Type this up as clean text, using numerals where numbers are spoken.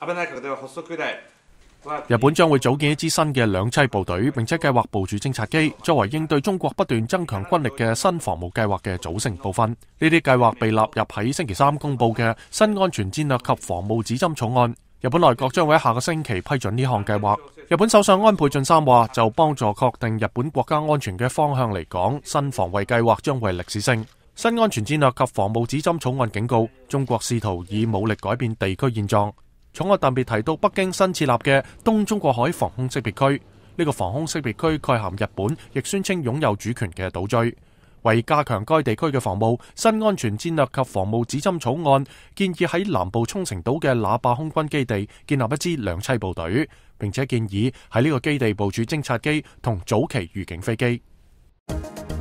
日本將會組建一支新嘅兩棲部隊，並且計劃部署偵察機，作為應對中國不斷增強軍力嘅新防務計劃嘅組成部分。呢啲計劃被納入喺星期三公佈嘅新安全戰略及防務指針草案。日本內閣將會喺下個星期批准呢項計劃。日本首相安倍晉三話，就幫助確定日本國家安全嘅方向嚟講，新防衛計劃將會歷史性。新安全戰略及防務指針草案警告，中國試圖以武力改變地區現狀。草案特別提到北京新設立嘅東中國海防空識別區，呢個防空識別區概含日本亦宣稱擁有主權嘅島嶼。為加強該地區嘅防務，新安全戰略及防務指針草案建議喺南部沖繩島嘅那霸空軍基地建立一支兩棲部隊，並且建議喺呢個基地部署偵察機同早期預警飛機。